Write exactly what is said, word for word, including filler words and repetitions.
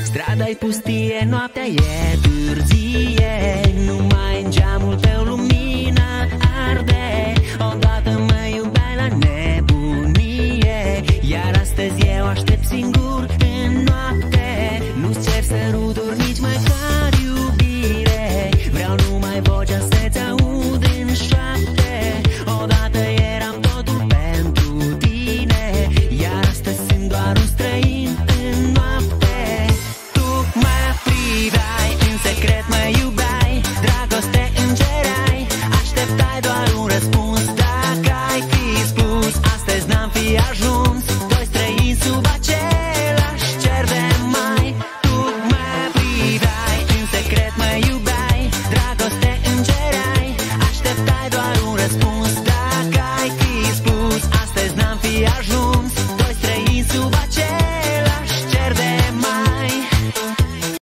Strada-i pustie, noaptea e târzie, numai în geamul tău lumina arde. Odată mă iubeai la nebunie, iar astăzi eu aștept singur în noapte. Nu-ți cer săruturi, nici măcar iubire, vreau numai vocea să-ți aud în șoapte. Odată eram totul pentru tine, iar astăzi sunt doar un străin în noapte. Tu mă priveai, în secret mă iubeai, dragoste îngerai, așteptai doar un răspuns